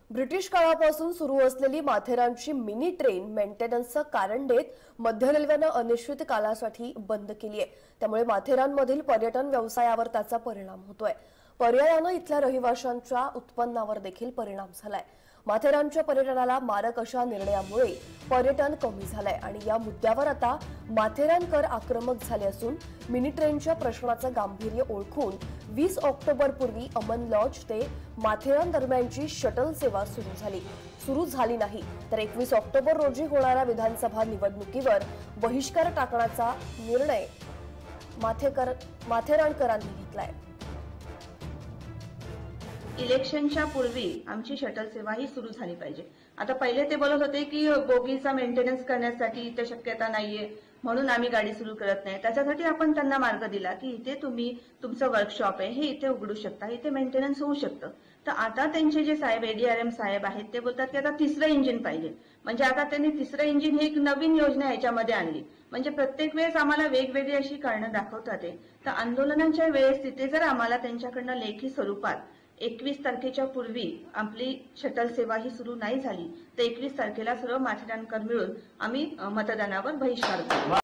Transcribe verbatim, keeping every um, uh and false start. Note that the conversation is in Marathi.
ब्रिटिश काळापासून सुरू असलेली माथेरानची मिनी ट्रेन मेंटेनन्सचं कारण देत मध्य रेल्वेनं अनिश्चित कालासाठी बंद केली आहे। त्यामुळे माथेरानमधील पर्यटन व्यवसायावर त्याचा परिणाम होतोय। पर्यायानं इथल्या रहिवाशांच्या उत्पन्नावर देखील परिणाम झालाय। माथेरानच्या पर्यटनाला मारक अशा निर्णयामुळे पर्यटन कमी झालंय आणि या मुद्द्यावर आता माथेरानकर आक्रमक झाले असून मिनी ट्रेनच्या प्रश्नाचं गांभीर्य ओळखून वीस ऑक्टोबर पूर्वी अमन लॉज ते माथेरान दरम्यानची शटल सेवा सुरू झाली सुरू झाली नाही तर एकवीस ऑक्टोबर रोजी होणाऱ्या विधानसभा निवडणुकीवर बहिष्कार टाकण्याचा निर्णय माथेकर माथेरानकरांनी घेतलाय। इलेक्शनच्या पूर्वी आमची शटल सेवा ही सुरू झाली पाहिजे। आता पहिले ते बोलत होते की बोगीचा मेंटेनन्स करण्यासाठी इथे शक्यता नाहीये म्हणून आम्ही गाडी सुरू करत नाही। त्याच्यासाठी आपण त्यांना मार्ग दिला की इथे तुम्ही तुमचं वर्कशॉप आहे हे इथे उघडू शकता, इथे मेंटेनन्स होऊ शकतं। तर आता त्यांचे जे साहेब एडीआरएम साहेब आहेत ते बोलतात की आता तिसरं इंजिन पाहिजे। म्हणजे आता त्यांनी तिसरं इंजिन ही एक नवीन योजना याच्यामध्ये आणली। म्हणजे प्रत्येक वेळेस आम्हाला वेगवेगळी अशी कारणं दाखवतात ते। तर आंदोलनाच्या वेळेस तिथे जर आम्हाला त्यांच्याकडनं लेखी स्वरूपात एकवीस तारखेच्या पूर्वी आपली शटल सेवा ही सुरू नाही झाली तर एकवीस तारखेला सर्व माथेरानकर मिळून आम्ही मतदानावर बहिष्कार करू।